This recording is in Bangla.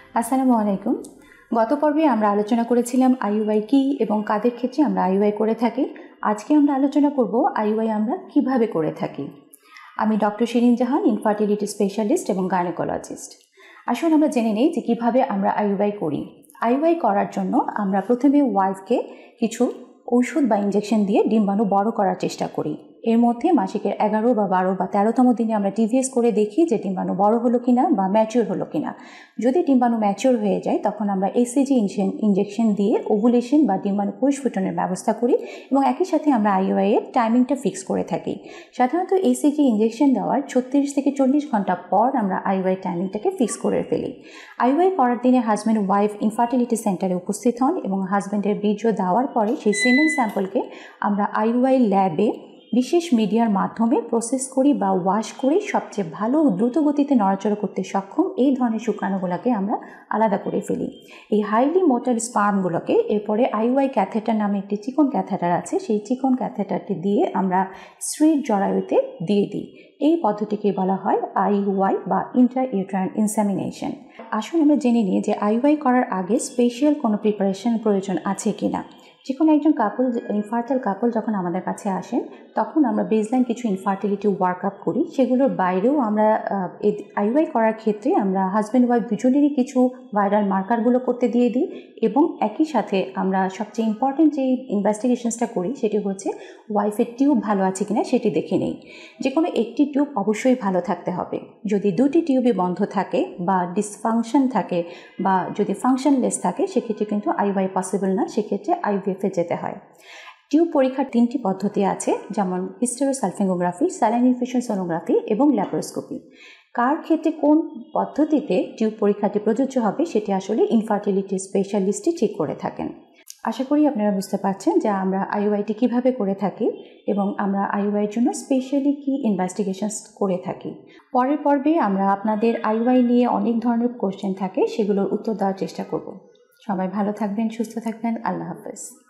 আসসালামু আলাইকুম। গত পর্বে আমরা আলোচনা করেছিলাম আইইউআই কী এবং কাদের ক্ষেত্রে আমরা আইইউআই করে থাকি। আজকে আমরা আলোচনা করব আইইউআই আমরা কিভাবে করে থাকি। আমি doctor Shirin Jahan, infertility specialist এবং গাইনোকোলজিস্ট। আসুন আমরা জেনে নিই যে কীভাবে আমরা আইইউআই করি। আইইউআই করার জন্য আমরা প্রথমে ওয়াইফকে কিছু ঔষধ বা ইঞ্জেকশন দিয়ে ডিম্বাণু বড় করার চেষ্টা করি। এর মধ্যে মাসিকের 11 বা 12 বা 13তম দিনে আমরা টিভিএস করে দেখি যে ডিম্বাণু বড় হলো কিনা বা ম্যাচিওর হলো কিনা। যদি ডিম্বাণু ম্যাচিওর হয়ে যায় তখন আমরা এসিজি ইঞ্জেকশন দিয়ে ওভুলেশন বা ডিম্বাণু পরিস্ফুটনের ব্যবস্থা করি এবং একই সাথে আমরা আইইউআই এর টাইমিংটা ফিক্স করে থাকি। সাধারণত এসিজি ইঞ্জেকশন দেওয়ার 36 থেকে 40 ঘন্টা পর আমরা আইইউআই টাইমিংটাকে ফিক্স করে ফেলি। আইইউআই করার দিনে হাজব্যান্ড ওয়াইফ ইনফার্টিলিটি সেন্টারে উপস্থিত হন এবং হাজব্যান্ডের বীর্য দেওয়ার পরে সেই সিমেন স্যাম্পলকে আমরা আইইউআই ল্যাবে বিশেষ মিডিয়ার মাধ্যমে প্রসেস করি বা ওয়াশ করি। সবচেয়ে ভালো দ্রুত গতিতে নড়াচড়া করতে সক্ষম এই ধরনের শুক্রাণুগুলোকে আমরা আলাদা করে ফেলি। এই হাইলি মোটার স্পার্মগুলোকে এরপরে আইইউআই ক্যাথেটার নামে একটি চিকন ক্যাথেটার আছে, সেই চিকন ক্যাথেটারটি দিয়ে আমরা স্ত্রীর জরায়ুতে দিয়ে দিই। এই পদ্ধতিকে বলা হয় আইইউআই বা ইন্ট্রা-ইউটেরাইন ইনসেমিনেশন। আসুন আমরা জেনে নিই যে আইইউআই করার আগে স্পেশাল কোনো প্রিপারেশন প্রয়োজন আছে কিনা। যে কোনো একজন ইনফার্টাইল কাপল যখন আমাদের কাছে আসেন তখন আমরা বেসলাইন কিছু ইনফার্টিলিটি ওয়ার্কআপ করি। সেগুলোর বাইরেও আমরা আইইউআই করার ক্ষেত্রে আমরা হাজব্যান্ড ওয়াইফ দুজনেরই কিছু ভাইরাল মার্কারগুলো করতে দিয়ে দিই এবং একই সাথে আমরা সবচেয়ে ইম্পর্টেন্ট যে ইনভেস্টিগেশনসটা করি সেটি হচ্ছে ওয়াইফের টিউব ভালো আছে কিনা সেটি দেখে নেই। যে কোনো একটি টিউব অবশ্যই ভালো থাকতে হবে। যদি দুটি টিউবই বন্ধ থাকে বা ডিসফাংশন থাকে বা যদি ফাংশনলেস থাকে সেক্ষেত্রে কিন্তু আইইউআই পসিবল না, সেক্ষেত্রে আইভিএফে যেতে হয়। টিউব পরীক্ষার 3টি পদ্ধতি আছে, যেমন হিস্টেরোসালফিঙ্গোগ্রাফি, স্যালাইন ইনফিউশন সোনোগ্রাফি এবং ল্যাপারোস্কোপি। কার ক্ষেত্রে কোন পদ্ধতিতে টিউব পরীক্ষাটি প্রযোজ্য হবে সেটি আসলে ইনফার্টিলিটি স্পেশালিস্টই ঠিক করে থাকেন। আশা করি আপনারা বুঝতে পারছেন যে আমরা আইইউআইটি কীভাবে করে থাকি এবং আমরা আইইউআইয়ের জন্য স্পেশালি কী ইনভেস্টিগেশনস করে থাকি। পরের পর্বে আমরা আপনাদের আইইউআই নিয়ে অনেক ধরনের কোশ্চেন থাকে, সেগুলোর উত্তর দেওয়ার চেষ্টা করব। সবাই ভালো থাকবেন, সুস্থ থাকবেন। আল্লাহ হাফেজ।